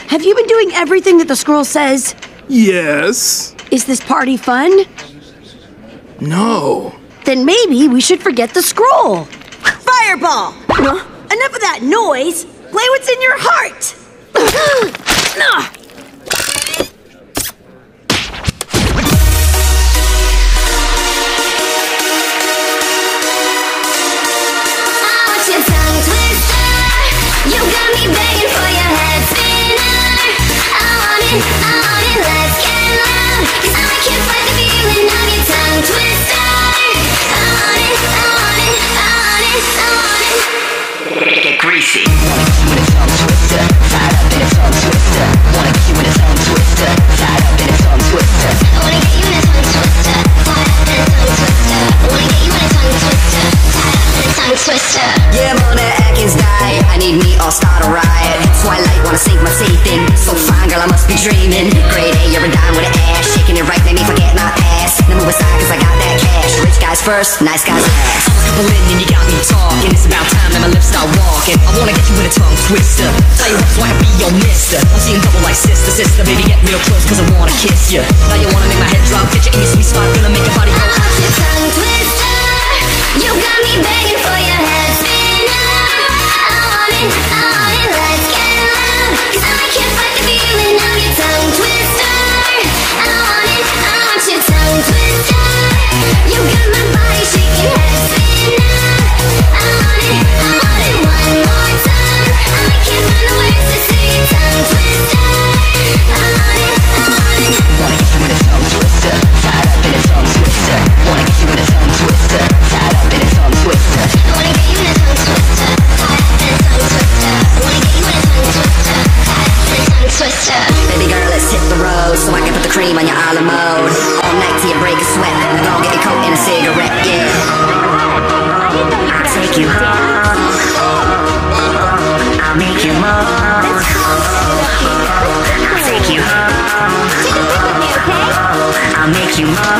have you been doing everything that the scroll says? Yes. Is this party fun? No. Then maybe we should forget the scroll. Fireball! Enough of that noise! Play what's in your heart! You got me begging for your head spinner. I want it, let's get loud. 'Cause I can't fight the feeling of your tongue twister. I want it. Get greasy. Wanna get you in a tongue twister. Tied up in a tongue twister. Wanna get you in a tongue twister. Tied up in a tongue twister. I wanna get you in a tongue twister. Tied up in a tongue twister. I wanna get you in a tongue twister. Tied up in a tongue twister. Yeah, Mona Atkins died. I need me, I'll start a riot. Twilight, wanna sink my teeth in. So fine, girl, I must be dreaming. Grade A, you're a dime with an ass. Shaking it right, made me forget my past. Then move aside, 'cause I got that cash. Rich guys first, nice guys last. I'm a couple in and you got me talking. It's about time that my lips start walking. I wanna get you in a tongue twister. Tell you what, so I can be your mister. I'm seeing double like sister, sister. Baby, get real close, 'cause I wanna kiss you. Now you wanna make my head drop. Get you in your sweet spot, gonna make your body go. I want your tongue twister. You got me begging for your head spinner. I want it, let's get loud. 'Cause I can't fight the feeling of your tongue twister. I want your tongue twister. You got my body shaking, head spinner. I want it one more time. I can't find the words to say your tongue twister. I want it. Wanna get you in a tongue twister. Tied up in a tongue twister. Wanna get you in a tongue twister. Tied up in a tongue twister. I wanna get you in a tongue twister. Tied up in a tongue twister. I wanna get you in a tongue twister. Tied up in a tongue twister. Baby girl, let's hit the road so I can put the cream on your island mode. All night till you break a sweat. Now go get your coat and a cigarette, yeah. I'll take you home. I'll make you move. I'll take you home. I'll make you move.